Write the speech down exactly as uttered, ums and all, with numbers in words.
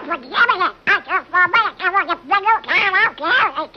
vou dizer, mas é, a transforma, eu vou dizer, não quero,